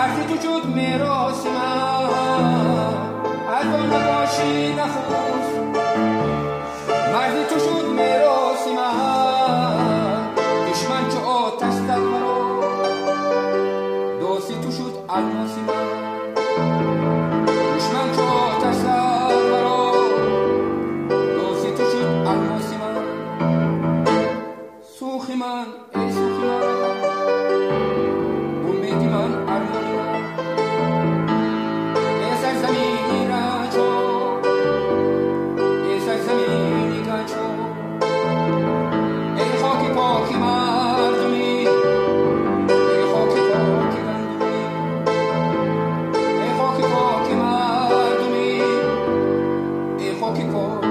مرزی تو شد میراث من، از آن نباشی نخوست. مرزی تو شد میراث من، دشمن چو آتش زد مرا. داسی تو شد الماس من، دشمن چو آتش زد مرا. داسی تو شد الماس من. سوخی من ای سوخی من، امیدی من ارمانی من. ای سرزمینی رنجو، ای سرزمینی گنجو، ای خاک پاکی مردمی، ای خاک پاکی گندمی. ای خاک پاکی مردمی، ای خاک پاکی